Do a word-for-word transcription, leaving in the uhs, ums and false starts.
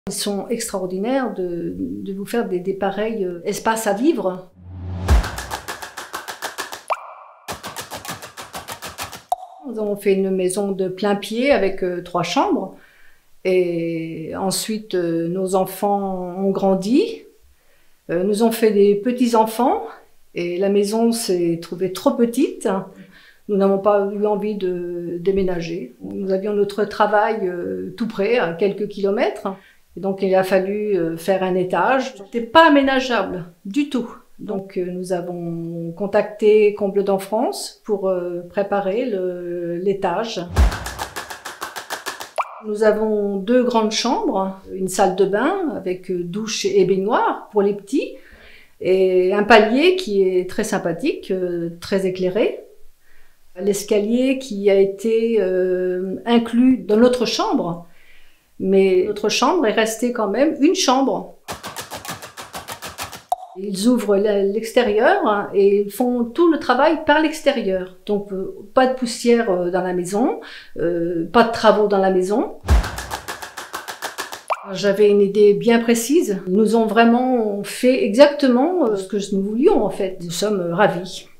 Ils sont extraordinaires de, de vous faire des, des pareils euh, espaces à vivre. Nous avons fait une maison de plein pied avec euh, trois chambres. Et ensuite, euh, nos enfants ont grandi. Euh, nous avons fait des petits-enfants. Et la maison s'est trouvée trop petite. Nous n'avons pas eu envie de déménager. Nous avions notre travail euh, tout près, à quelques kilomètres. Et donc il a fallu euh, faire un étage. C'était pas aménageable du tout. Donc euh, nous avons contacté Combledon France pour euh, préparer l'étage. Nous avons deux grandes chambres, une salle de bain avec douche et baignoire pour les petits, et un palier qui est très sympathique, euh, très éclairé. L'escalier qui a été euh, inclus dans notre chambre, mais notre chambre est restée quand même une chambre. Ils ouvrent l'extérieur et ils font tout le travail par l'extérieur. Donc euh, pas de poussière dans la maison, euh, pas de travaux dans la maison. J'avais une idée bien précise. Ils nous ont vraiment fait exactement ce que nous voulions en fait. Nous sommes ravis.